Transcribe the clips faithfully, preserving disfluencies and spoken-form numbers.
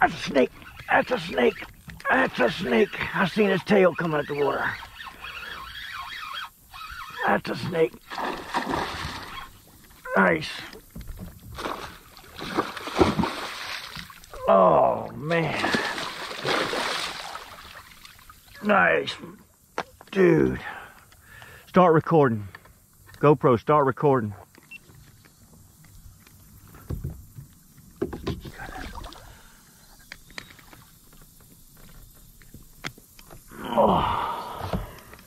That's a snake. That's a snake. That's a snake. I seen his tail coming out the water. That's a snake. Nice. Oh, man. Nice. Dude. Start recording. GoPro, start recording. Oh.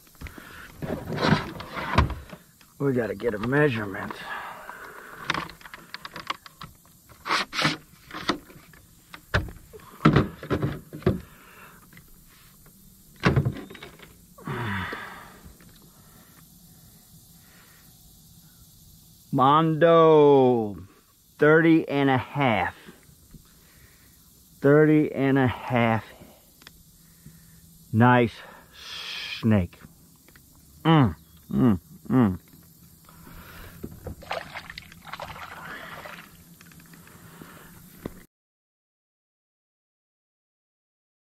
We gotta get a measurement. Mondo, thirty and a half. thirty and a half. Nice snake. Mm, mm, mm.